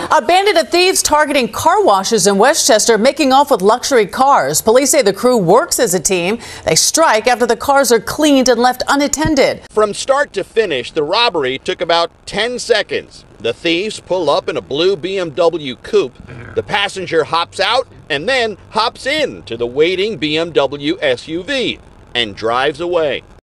A bandit of thieves targeting car washes in Westchester, making off with luxury cars. Police say the crew works as a team. They strike after the cars are cleaned and left unattended. From start to finish, the robbery took about 10 seconds. The thieves pull up in a blue BMW coupe. The passenger hops out and then hops in to the waiting BMW SUV and drives away.